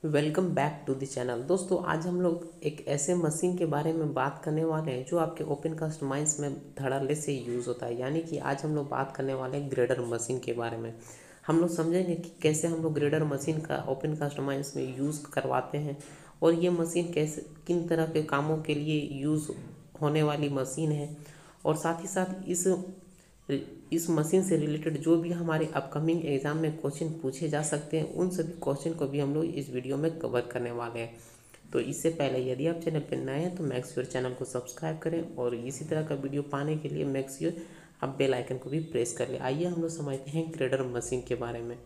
Welcome back to the channel. दोस्तों, आज हम लोग एक ऐसे मशीन के बारे में बात करने वाले हैं जो आपके ओपन कास्ट माइंस में धड़ल्ले से यूज़ होता है। यानी कि आज हम लोग बात करने वाले हैं ग्रेडर मशीन के बारे में। हम लोग समझेंगे कि कैसे हम लोग ग्रेडर मशीन का ओपन कास्ट माइंस में यूज़ करवाते हैं और ये मशीन कैसे किन तरह के कामों के लिए यूज़ होने वाली मशीन है, और साथ ही साथ इस मशीन से रिलेटेड जो भी हमारे अपकमिंग एग्ज़ाम में क्वेश्चन पूछे जा सकते हैं उन सभी क्वेश्चन को भी हम लोग इस वीडियो में कवर करने वाले हैं। तो इससे पहले यदि आप चैनल पर नए हैं तो मेक श्योर चैनल को सब्सक्राइब करें और इसी तरह का वीडियो पाने के लिए मेक श्योर आप बेल आइकन को भी प्रेस कर लें। आइए हम लोग समझते हैं ग्रेडर मशीन के बारे में।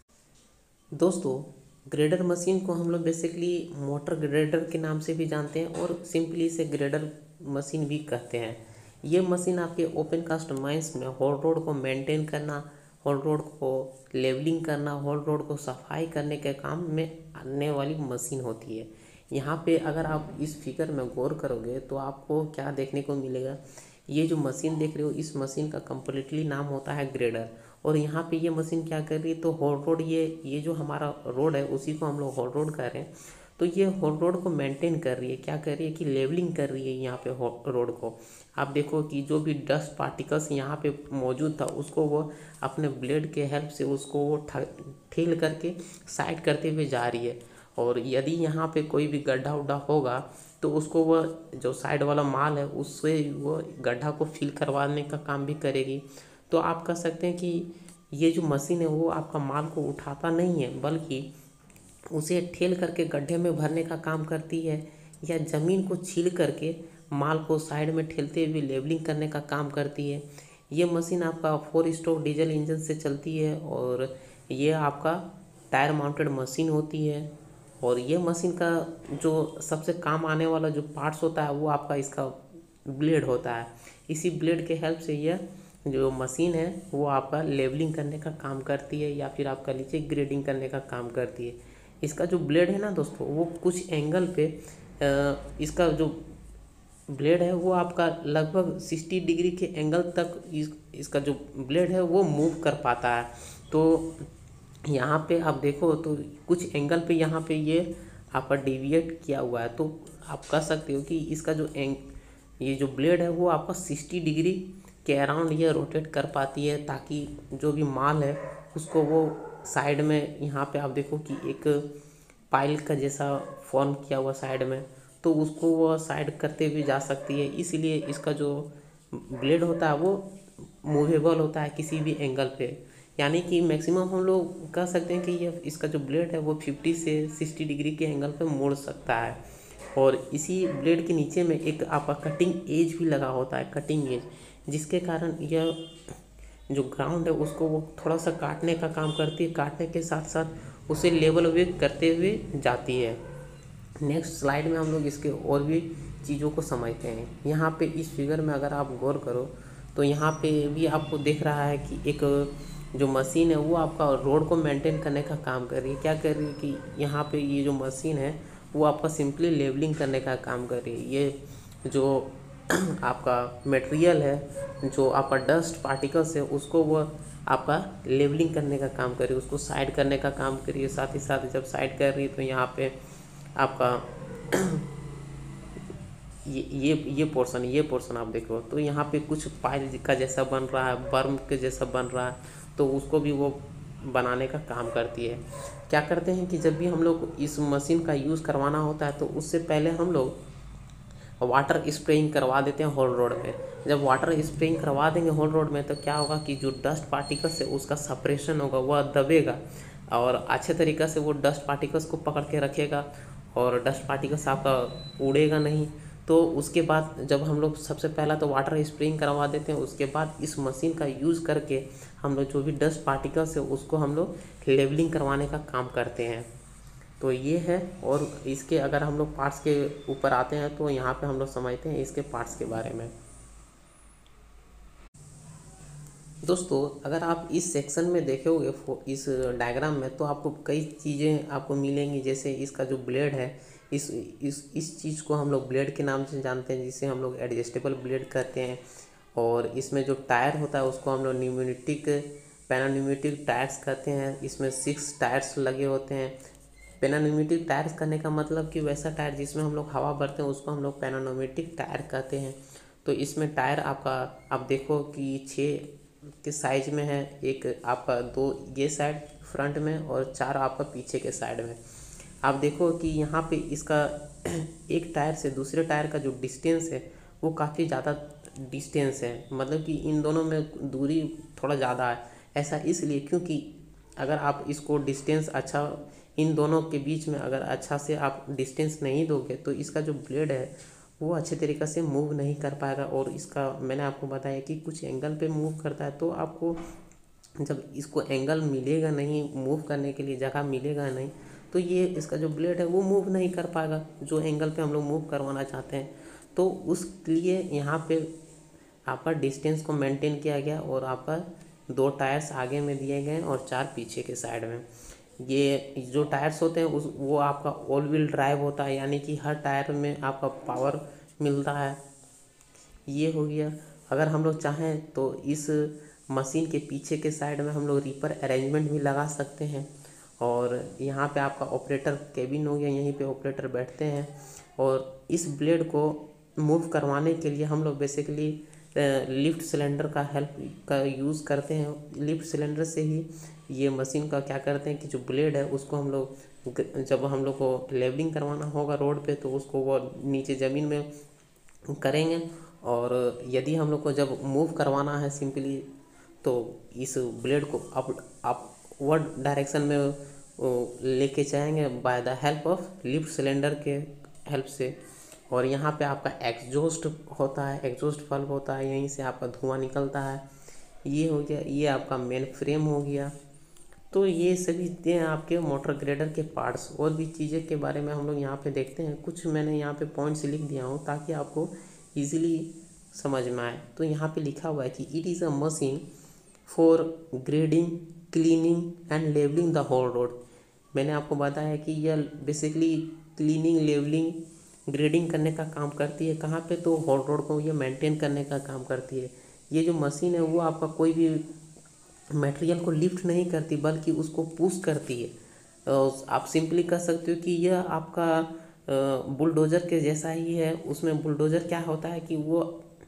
दोस्तों, ग्रेडर मशीन को हम लोग बेसिकली मोटर ग्रेडर के नाम से भी जानते हैं और सिंपली इसे ग्रेडर मशीन भी कहते हैं। ये मशीन आपके ओपन कास्ट माइंस में होल रोड को मेंटेन करना, होल रोड को लेवलिंग करना, होल रोड को सफाई करने के काम में आने वाली मशीन होती है। यहाँ पे अगर आप इस फिगर में गौर करोगे तो आपको क्या देखने को मिलेगा। ये जो मशीन देख रहे हो, इस मशीन का कम्प्लीटली नाम होता है ग्रेडर। और यहाँ पे ये मशीन क्या कर रही है, तो होल रोड, ये जो हमारा रोड है उसी को हम लोग होल रोड कह रहे हैं। तो ये होल रोड को मेंटेन कर रही है, क्या कर रही है कि लेवलिंग कर रही है यहाँ पे रोड को। आप देखो कि जो भी डस्ट पार्टिकल्स यहाँ पे मौजूद था उसको वो अपने ब्लेड के हेल्प से उसको वो ठेल करके साइड करते हुए जा रही है। और यदि यहाँ पे कोई भी गड्ढा उड्ढा होगा तो उसको वह जो साइड वाला माल है उससे वो गड्ढा को फिल करवाने का काम भी करेगी। तो आप कह सकते हैं कि ये जो मशीन है वो आपका माल को उठाता नहीं है बल्कि उसे ठेल करके गड्ढे में भरने का काम करती है, या ज़मीन को छील करके माल को साइड में ठेलते हुए लेवलिंग करने का काम करती है। ये मशीन आपका 4 स्ट्रोक डीजल इंजन से चलती है और ये आपका टायर माउंटेड मशीन होती है। और ये मशीन का जो सबसे काम आने वाला जो पार्ट्स होता है वो आपका इसका ब्लेड होता है। इसी ब्लेड के हेल्प से यह जो मशीन है वो आपका लेवलिंग करने का काम करती है, या फिर आपका नीचे ग्रेडिंग करने का काम करती है। इसका जो ब्लेड है ना दोस्तों, वो कुछ एंगल पे इसका जो ब्लेड है वो आपका लगभग 60 डिग्री के एंगल तक इसका जो ब्लेड है वो मूव कर पाता है। तो यहाँ पे आप देखो तो कुछ एंगल पे यहाँ पे ये आपका डिविएट किया हुआ है। तो आप कह सकते हो कि इसका जो ये जो ब्लेड है वो आपका 60 डिग्री के अराउंड ये रोटेट कर पाती है, ताकि जो भी माल है उसको वो साइड में, यहाँ पे आप देखो कि एक पाइल का जैसा फॉर्म किया हुआ साइड में, तो उसको वो साइड करते हुए जा सकती है। इसलिए इसका जो ब्लेड होता है वो मूवेबल होता है किसी भी एंगल पे। यानी कि मैक्सिमम हम लोग कह सकते हैं कि ये इसका जो ब्लेड है वो 50 से 60 डिग्री के एंगल पे मोड़ सकता है। और इसी ब्लेड के नीचे में एक आपका कटिंग एज भी लगा होता है, कटिंग एज, जिसके कारण यह जो ग्राउंड है उसको वो थोड़ा सा काटने का काम करती है, काटने के साथ साथ उसे लेवल वे करते हुए जाती है। नेक्स्ट स्लाइड में हम लोग इसके और भी चीज़ों को समझते हैं। यहाँ पे इस फिगर में अगर आप गौर करो तो यहाँ पे भी आपको दिख रहा है कि एक जो मशीन है वो आपका रोड को मेंटेन करने का काम कर रही है। क्या कर रही है कि यहाँ पे ये जो मशीन है वो आपका सिंपली लेवलिंग करने का काम कर रही है। ये जो आपका मटेरियल है, जो आपका डस्ट पार्टिकल्स है, उसको वो आपका लेवलिंग करने का काम कर रही है, उसको साइड करने का काम कर रही है। साथ ही साथ जब साइड कर रही है तो यहाँ पे आपका ये पोर्शन आप देखो तो यहाँ पे कुछ पाइल का जैसा बन रहा है, बर्म के जैसा बन रहा है, तो उसको भी वो बनाने का काम करती है। क्या करते हैं कि जब भी हम लोग इस मशीन का यूज़ करवाना होता है तो उससे पहले हम लोग वाटर स्प्रेइंग करवा देते हैं होल रोड में। जब वाटर स्प्रेइंग करवा देंगे होल रोड में तो क्या होगा कि जो डस्ट पार्टिकल्स है उसका सप्रेशन होगा, वह दबेगा और अच्छे तरीक़े से वो डस्ट पार्टिकल्स को पकड़ के रखेगा और डस्ट पार्टिकल्स आपका उड़ेगा नहीं। तो उसके बाद जब हम लोग सबसे पहला तो वाटर स्प्रेइंग करवा देते हैं, उसके बाद इस मशीन का यूज़ करके हम लोग जो भी डस्ट पार्टिकल्स है उसको हम लोग लेवलिंग करवाने का काम करते हैं। तो ये है। और इसके अगर हम लोग पार्ट्स के ऊपर आते हैं तो यहाँ पे हम लोग समझते हैं इसके पार्ट्स के बारे में। दोस्तों, अगर आप इस सेक्शन में देखोगे इस डायग्राम में तो आपको कई चीज़ें आपको मिलेंगी। जैसे इसका जो ब्लेड है, इस चीज़ को हम लोग ब्लेड के नाम से जानते हैं, जिसे हम लोग एडजस्टेबल ब्लेड कहते हैं। और इसमें जो टायर होता है उसको हम लोग न्यूमेटिक पैरान्यूमेटिक टायर्स कहते हैं। इसमें 6 टायर्स लगे होते हैं। पेनानोमेटिक टायर्स करने का मतलब कि वैसा टायर जिसमें हम लोग हवा भरते हैं उसको हम लोग पेनानोमेटिक टायर कहते हैं। तो इसमें टायर आपका आप देखो कि 6 के साइज में है, एक आपका 2 ये साइड फ्रंट में और 4 आपका पीछे के साइड में। आप देखो कि यहाँ पे इसका एक टायर से दूसरे टायर का जो डिस्टेंस है वो काफ़ी ज़्यादा डिस्टेंस है, मतलब कि इन दोनों में दूरी थोड़ा ज़्यादा है। ऐसा इसलिए क्योंकि अगर आप इसको डिस्टेंस अच्छा इन दोनों के बीच में अगर अच्छा से आप डिस्टेंस नहीं दोगे तो इसका जो ब्लेड है वो अच्छे तरीक़े से मूव नहीं कर पाएगा। और इसका मैंने आपको बताया कि कुछ एंगल पे मूव करता है, तो आपको जब इसको एंगल मिलेगा नहीं, मूव करने के लिए जगह मिलेगा नहीं, तो ये इसका जो ब्लेड है वो मूव नहीं कर पाएगा जो एंगल पे हम लोग मूव करवाना चाहते हैं। तो उसके लिए यहाँ पे आपका डिस्टेंस को मेंटेन किया गया और आपका 2 टायर्स आगे में दिए गए और 4 पीछे के साइड में। ये जो टायर्स होते हैं वो आपका ऑल व्हील ड्राइव होता है, यानी कि हर टायर में आपका पावर मिलता है। ये हो गया। अगर हम लोग चाहें तो इस मशीन के पीछे के साइड में हम लोग रीपर अरेंजमेंट भी लगा सकते हैं। और यहाँ पे आपका ऑपरेटर केबिन हो गया, यहीं पे ऑपरेटर बैठते हैं। और इस ब्लेड को मूव करवाने के लिए हम लोग बेसिकली लिफ्ट सिलेंडर का हेल्प का यूज़ करते हैं। लिफ्ट सिलेंडर से ही ये मशीन का क्या करते हैं कि जो ब्लेड है उसको हम लोग जब हम लोग को लेवलिंग करवाना होगा रोड पे तो उसको वो नीचे ज़मीन में करेंगे। और यदि हम लोग को जब मूव करवाना है सिंपली तो इस ब्लेड को अपवर्ड डायरेक्शन में लेके जाएंगे by the help of lift cylinder के हेल्प से। और यहाँ पे आपका एग्जॉस्ट होता है, एग्जॉस्ट बल्ब होता है, यहीं से आपका धुआं निकलता है। ये हो गया, ये आपका मेन फ्रेम हो गया। तो ये सभी थे आपके मोटर ग्रेडर के पार्ट्स। और भी चीज़ें के बारे में हम लोग यहाँ पे देखते हैं, कुछ मैंने यहाँ पे पॉइंट्स लिख दिया हूँ ताकि आपको ईजिली समझ में आए। तो यहाँ पे लिखा हुआ है कि it is a machine for grading, cleaning and levelling the haul road. मैंने आपको बताया कि यह बेसिकली क्लीनिंग, लेवलिंग, ग्रेडिंग करने का काम करती है। कहाँ पे? तो होल रोड को ये मेंटेन करने का काम करती है। ये जो मशीन है वो आपका कोई भी मटेरियल को लिफ्ट नहीं करती बल्कि उसको पुश करती है। आप सिंपली कह सकते हो कि यह आपका बुलडोज़र के जैसा ही है। उसमें बुलडोज़र क्या होता है कि वो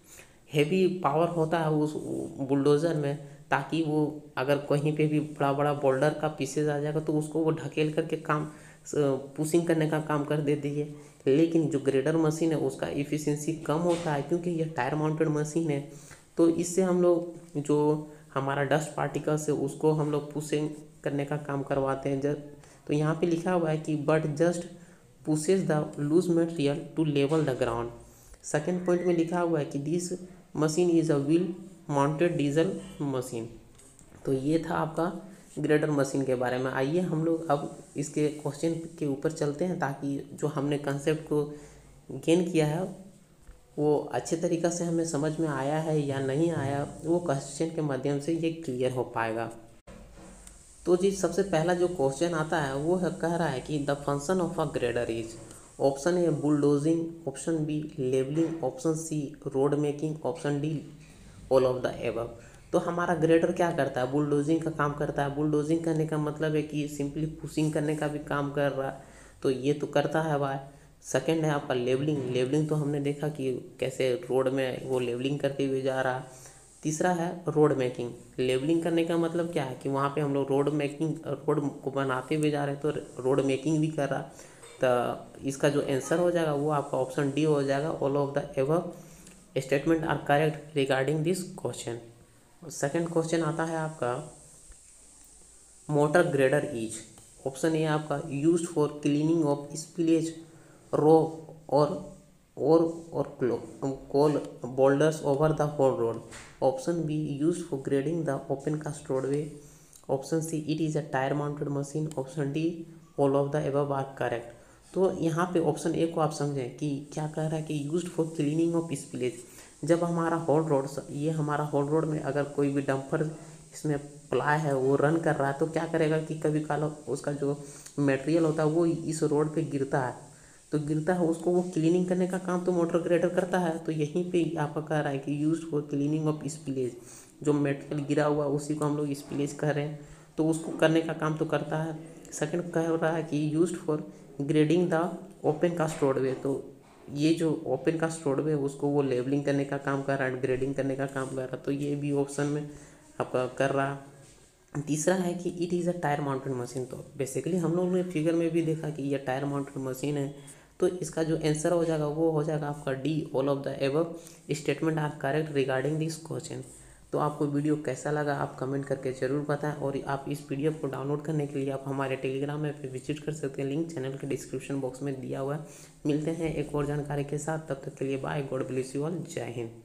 हेवी पावर होता है उस बुलडोज़र में, ताकि वो अगर कहीं पे भी बड़ा बड़ा बोल्डर का पीसेज आ जाएगा तो उसको वो ढकेल करके काम पुशिंग करने का काम कर देती है। लेकिन जो ग्रेडर मशीन है उसका इफ़िशियंसी कम होता है क्योंकि यह टायर माउंटेड मशीन है। तो इससे हम लोग जो हमारा डस्ट पार्टिकल्स है उसको हम लोग पुशिंग करने का काम करवाते हैं। तो यहाँ पे लिखा हुआ है कि but just pushes the loose material to level the ground. Second point में लिखा हुआ है कि this machine is a wheel mounted diesel machine. तो ये था आपका ग्रेडर मशीन के बारे में। आइए हम लोग अब इसके क्वेश्चन के ऊपर चलते हैं ताकि जो हमने कंसेप्ट को गेन किया है वो अच्छे तरीक़े से हमें समझ में आया है या नहीं आया, वो क्वेश्चन के माध्यम से ये क्लियर हो पाएगा। तो जी सबसे पहला जो क्वेश्चन आता है वो कह रहा है कि the function of a grader is, option A bulldozing, option B levelling, option C road making, option D all of the above. तो हमारा ग्रेडर क्या करता है? बुलडोजिंग का काम करता है। बुलडोजिंग करने का मतलब है कि सिंपली पुशिंग करने का भी काम कर रहा है, तो ये तो करता है भाई। सेकंड है आपका लेवलिंग। लेवलिंग तो हमने देखा कि कैसे रोड में वो लेवलिंग करते हुए जा रहा है। तीसरा है रोड मेकिंग। लेवलिंग करने का मतलब क्या है कि वहाँ पे हम लोग रोड को बनाते हुए जा रहे हैं, तो रोड मेकिंग भी कर रहा है। तो इसका जो आंसर हो जाएगा वो आपका ऑप्शन डी हो जाएगा, all of the above statement are correct regarding this question. Second question आता है आपका motor grader is, option A आपका used for cleaning of spillage, rock और coal boulders over the haul road. Option B used for grading the open cast roadway. Option C it is a tyre mounted machine. Option D all of the above are correct. तो यहाँ पे option A को आप समझें कि क्या कह रहा है कि used for cleaning of spillage. जब हमारा होल रोड, ये हमारा होल रोड में अगर कोई भी डंपर इसमें प्लाई है वो रन कर रहा है तो क्या करेगा कि कभी काल उसका जो मटेरियल होता है वो इस रोड पे गिरता है, तो गिरता है उसको वो क्लीनिंग करने का काम तो मोटर ग्रेडर करता है। तो यहीं पे आपका कह रहा है कि used for cleaning of spillage, जो मटेरियल गिरा हुआ उसी को हम लोग स्पिलेज कह रहे हैं, तो उसको करने का काम तो करता है। सेकंड कह रहा है कि used for grading the open cast roadway. तो ये जो ओपन कास्ट रोडवे है उसको वो लेवलिंग करने का काम कर रहा है, ग्रेडिंग करने का काम कर रहा है, तो ये भी ऑप्शन में आपका कर रहा। तीसरा है कि it is a tyre mounted machine. तो बेसिकली हम लोगों ने फिगर में भी देखा कि ये टायर माउंटेड मशीन है, तो इसका जो आंसर हो जाएगा वो हो जाएगा आपका D, all of the above statement are correct regarding this question. तो आपको वीडियो कैसा लगा आप कमेंट करके ज़रूर बताएं, और आप इस पीडीएफ को डाउनलोड करने के लिए आप हमारे टेलीग्राम ऐप पे विजिट कर सकते हैं, लिंक चैनल के डिस्क्रिप्शन बॉक्स में दिया हुआ है। मिलते हैं एक और जानकारी के साथ, तब तक के लिए bye, God bless you all, जय हिंद।